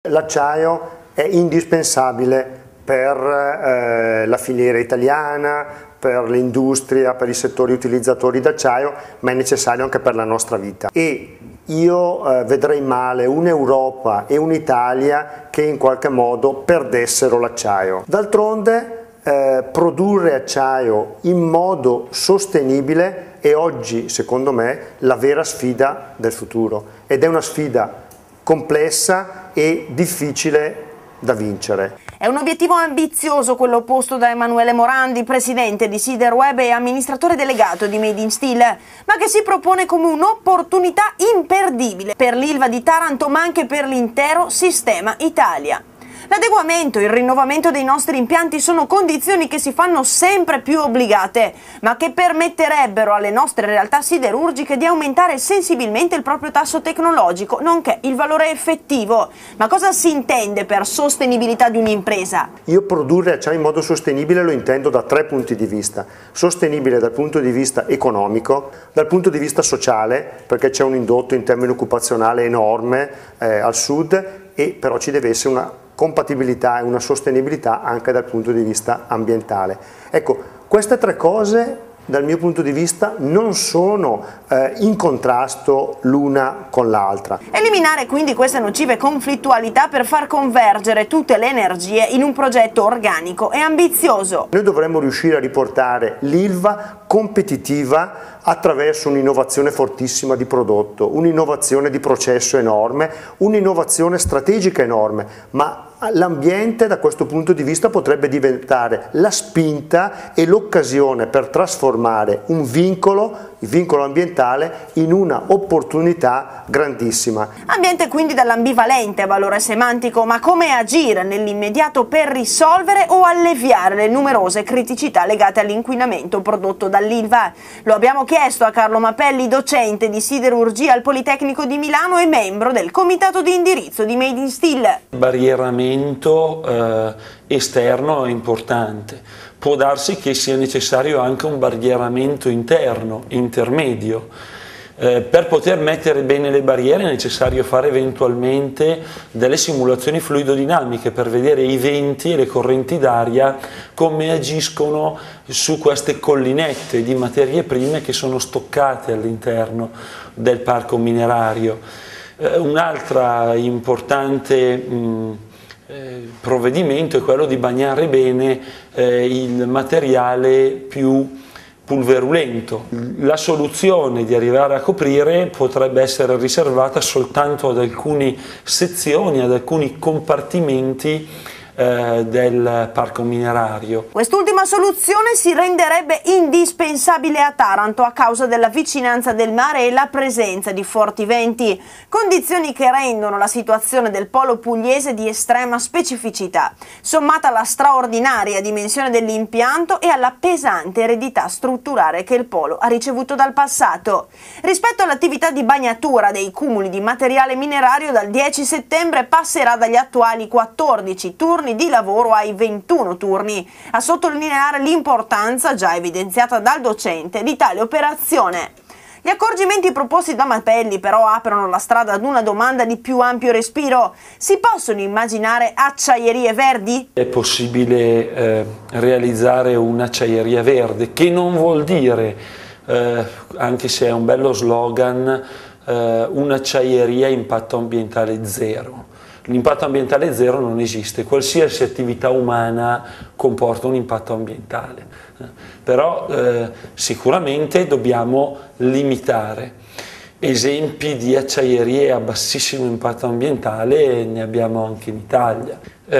L'acciaio è indispensabile per la filiera italiana, per l'industria, per i settori utilizzatori d'acciaio, ma è necessario anche per la nostra vita. E io vedrei male un'Europa e un'Italia che in qualche modo perdessero l'acciaio. D'altronde produrre acciaio in modo sostenibile è oggi, secondo me, la vera sfida del futuro, ed è una sfida complessa e difficile da vincere. È un obiettivo ambizioso quello posto da Emanuele Morandi, presidente di Siderweb e amministratore delegato di Made in Steel, ma che si propone come un'opportunità imperdibile per l'Ilva di Taranto, ma anche per l'intero sistema Italia. L'adeguamento e il rinnovamento dei nostri impianti sono condizioni che si fanno sempre più obbligate, ma che permetterebbero alle nostre realtà siderurgiche di aumentare sensibilmente il proprio tasso tecnologico, nonché il valore effettivo. Ma cosa si intende per sostenibilità di un'impresa? Io produrre acciaio in modo sostenibile lo intendo da 3 punti di vista. Sostenibile dal punto di vista economico, dal punto di vista sociale, perché c'è un indotto in termini occupazionale enorme al sud, e però ci deve essere una compatibilità e una sostenibilità anche dal punto di vista ambientale. Ecco, queste 3 cose dal mio punto di vista non sono in contrasto l'una con l'altra. Eliminare quindi queste nocive conflittualità per far convergere tutte le energie in un progetto organico e ambizioso. Noi dovremmo riuscire a riportare l'Ilva competitiva attraverso un'innovazione fortissima di prodotto, un'innovazione di processo enorme, un'innovazione strategica enorme, ma l'ambiente da questo punto di vista potrebbe diventare la spinta e l'occasione per trasformare un vincolo, il vincolo ambientale, in una opportunità grandissima. Ambiente quindi dall'ambivalente valore semantico, ma come agire nell'immediato per risolvere o alleviare le numerose criticità legate all'inquinamento prodotto dall'Ilva? Lo abbiamo chiesto a Carlo Mapelli, docente di siderurgia al Politecnico di Milano e membro del comitato di indirizzo di Made in Steel. Barrieramento esterno è importante, può darsi che sia necessario anche un barrieramento interno, intermedio. Per poter mettere bene le barriere è necessario fare eventualmente delle simulazioni fluidodinamiche per vedere i venti e le correnti d'aria come agiscono su queste collinette di materie prime che sono stoccate all'interno del parco minerario. Un'altra importante provvedimento è quello di bagnare bene il materiale più pulverulento. La soluzione di arrivare a coprire potrebbe essere riservata soltanto ad alcune sezioni, ad alcuni compartimenti del parco minerario. Quest'ultima soluzione si renderebbe indispensabile a Taranto a causa della vicinanza del mare e la presenza di forti venti, condizioni che rendono la situazione del polo pugliese di estrema specificità, sommata alla straordinaria dimensione dell'impianto e alla pesante eredità strutturale che il polo ha ricevuto dal passato. Rispetto all'attività di bagnatura dei cumuli di materiale minerario, dal 10 settembre passerà dagli attuali 14 turni di lavoro ai 21 turni, a sottolineare l'importanza già evidenziata dal docente di tale operazione. Gli accorgimenti proposti da Mapelli però aprono la strada ad una domanda di più ampio respiro. Si possono immaginare acciaierie verdi? È possibile realizzare un'acciaieria verde, che non vuol dire, anche se è un bello slogan, un'acciaieria a impatto ambientale zero. L'impatto ambientale zero non esiste, qualsiasi attività umana comporta un impatto ambientale, però sicuramente dobbiamo limitare. Esempi di acciaierie a bassissimo impatto ambientale ne abbiamo anche in Italia.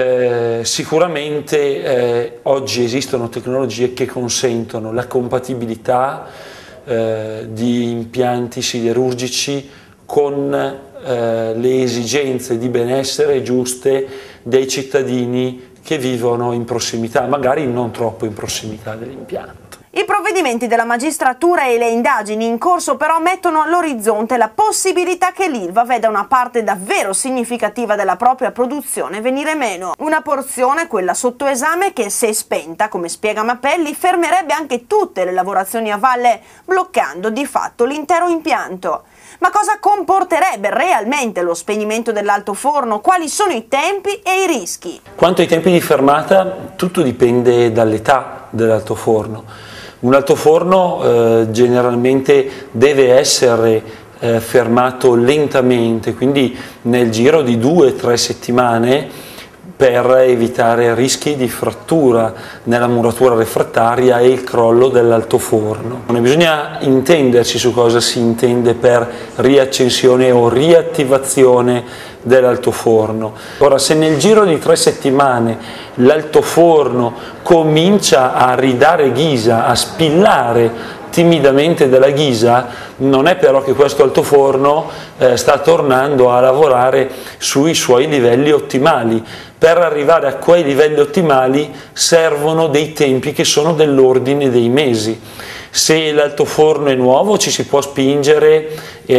Sicuramente oggi esistono tecnologie che consentono la compatibilità di impianti siderurgici con le esigenze di benessere giuste dei cittadini che vivono in prossimità, magari non troppo in prossimità dell'impianto. I provvedimenti della magistratura e le indagini in corso però mettono all'orizzonte la possibilità che l'Ilva veda una parte davvero significativa della propria produzione venire meno. Una porzione, quella sotto esame, che se spenta, come spiega Mapelli, fermerebbe anche tutte le lavorazioni a valle, bloccando di fatto l'intero impianto. Ma cosa comporterebbe realmente lo spegnimento dell'altoforno? Quali sono i tempi e i rischi? Quanto ai tempi di fermata, tutto dipende dall'età dell'altoforno. Un altoforno generalmente deve essere fermato lentamente, quindi nel giro di 2-3 settimane, per evitare rischi di frattura nella muratura refrattaria e il crollo dell'altoforno. Bisogna intenderci su cosa si intende per riaccensione o riattivazione dell'altoforno. Ora, se nel giro di 3 settimane l'altoforno comincia a ridare ghisa, a spillare timidamente della ghisa, non è però che questo altoforno sta tornando a lavorare sui suoi livelli ottimali. Per arrivare a quei livelli ottimali servono dei tempi che sono dell'ordine dei mesi. Se l'altoforno è nuovo ci si può spingere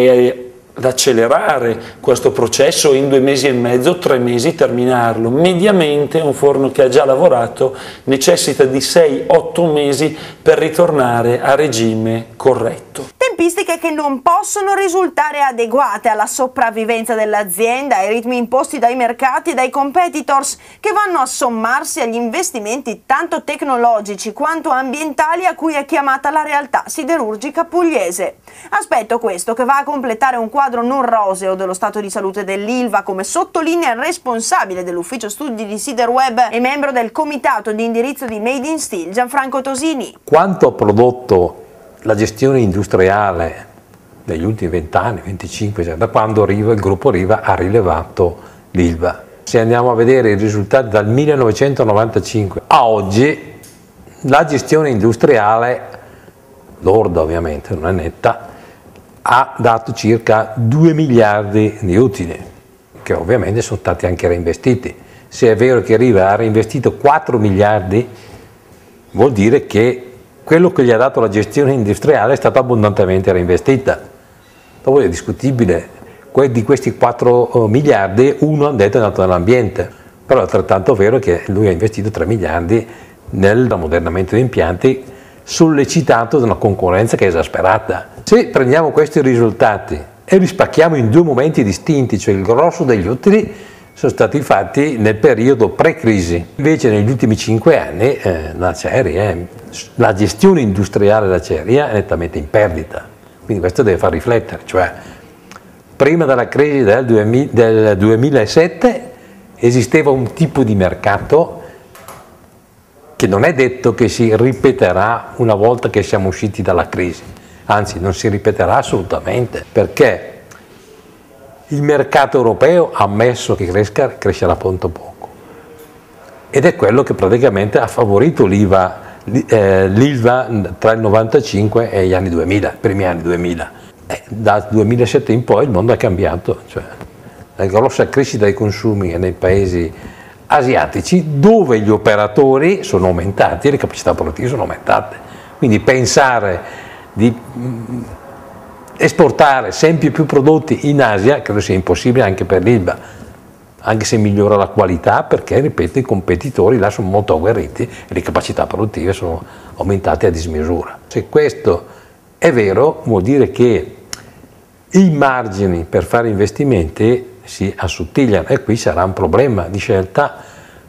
ad accelerare questo processo, in 2 mesi e mezzo, 3 mesi terminarlo. Mediamente un forno che ha già lavorato necessita di 6-8 mesi per ritornare a regime corretto. Tempistiche che non possono risultare adeguate alla sopravvivenza dell'azienda, ai ritmi imposti dai mercati e dai competitors, che vanno a sommarsi agli investimenti tanto tecnologici quanto ambientali a cui è chiamata la realtà siderurgica pugliese. Aspetto questo che va a completare un quadro non roseo dello stato di salute dell'Ilva, come sottolinea il responsabile dell'ufficio studi di Siderweb e membro del comitato di indirizzo di Made in Steel, Gianfranco Tosini. Quanto ha prodotto la gestione industriale negli ultimi 20 anni, 25, cioè da quando il gruppo Riva ha rilevato l'Ilva. Se andiamo a vedere i risultati dal 1995 a oggi, la gestione industriale, lorda ovviamente, non è netta, ha dato circa 2 miliardi di utili, che ovviamente sono stati anche reinvestiti. Se è vero che Riva ha reinvestito 4 miliardi, vuol dire che quello che gli ha dato la gestione industriale è stato abbondantemente reinvestita. Dopo è discutibile, di questi 4 miliardi, uno hanno detto è andato nell'ambiente, però è altrettanto vero che lui ha investito 3 miliardi nell'ammodernamento di impianti, sollecitato da una concorrenza che è esasperata. Se prendiamo questi risultati e li spacchiamo in 2 momenti distinti, cioè il grosso degli utili sono stati fatti nel periodo pre-crisi. Invece negli ultimi 5 anni la gestione industriale dell'acciaieria è nettamente in perdita. Quindi questo deve far riflettere. Cioè, prima della crisi del 2007 esisteva un tipo di mercato che non è detto che si ripeterà una volta che siamo usciti dalla crisi. Anzi, non si ripeterà assolutamente, perché il mercato europeo ha ammesso che crescerà molto poco, ed è quello che praticamente ha favorito l'Ilva tra il 95 e gli anni 2000, i primi anni 2000. Dal 2007 in poi il mondo è cambiato, cioè la grossa crescita dei consumi nei paesi asiatici, dove gli operatori sono aumentati e le capacità produttive sono aumentate. Quindi pensare di esportare sempre più prodotti in Asia credo sia impossibile anche per l'Ilva, anche se migliora la qualità, perché ripeto i competitori là sono molto agguerriti e le capacità produttive sono aumentate a dismisura. Se questo è vero, vuol dire che i margini per fare investimenti si assottigliano, e qui sarà un problema di scelta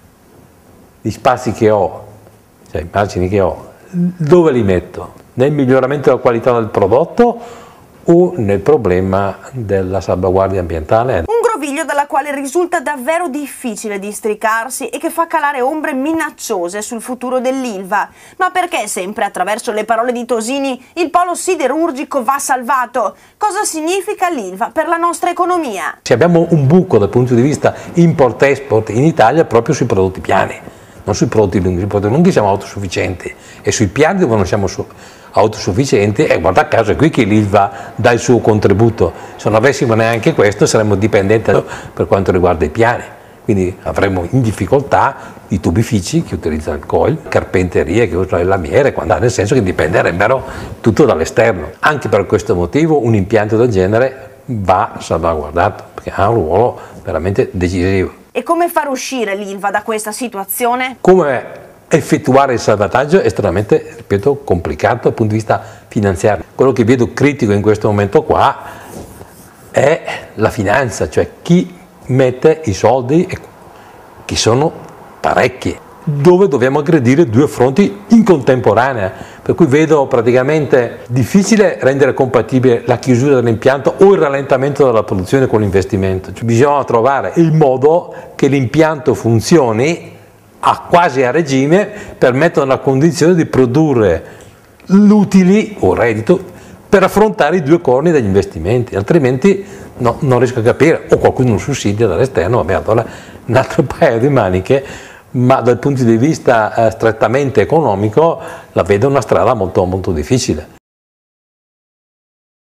di spazi che ho, cioè i margini che ho, dove li metto? Nel miglioramento della qualità del prodotto o nel problema della salvaguardia ambientale? Un groviglio dalla quale risulta davvero difficile districarsi e che fa calare ombre minacciose sul futuro dell'Ilva. Ma perché sempre attraverso le parole di Tosini il polo siderurgico va salvato? Cosa significa l'Ilva per la nostra economia? Se abbiamo un buco dal punto di vista import-export in Italia proprio sui prodotti piani, non sui prodotti lunghi. Sui prodotti lunghi siamo autosufficienti e sui piani dove non siamo autosufficienti, e guarda caso è qui che l'Ilva dà il suo contributo. Se non avessimo neanche questo saremmo dipendenti per quanto riguarda i piani, quindi avremmo in difficoltà i tubifici che utilizzano il coil, carpenterie che usano il lamiere, nel senso che dipenderebbero tutto dall'esterno. Anche per questo motivo un impianto del genere va salvaguardato, perché ha un ruolo veramente decisivo. E come far uscire l'Ilva da questa situazione? Come effettuare il salvataggio è estremamente, ripeto, complicato dal punto di vista finanziario. Quello che vedo critico in questo momento qua è la finanza, cioè chi mette i soldi, che sono parecchi, dove dobbiamo aggredire due fronti in contemporanea, per cui vedo praticamente difficile rendere compatibile la chiusura dell'impianto o il rallentamento della produzione con l'investimento. Cioè, bisogna trovare il modo che l'impianto funzioni quasi a regime per mettere nella condizione di produrre l'utili o reddito per affrontare i due corni degli investimenti, altrimenti non riesco a capire, o qualcuno lo sussidia dall'esterno, vabbè, allora un altro paio di maniche, ma dal punto di vista strettamente economico la vedo una strada molto, molto difficile.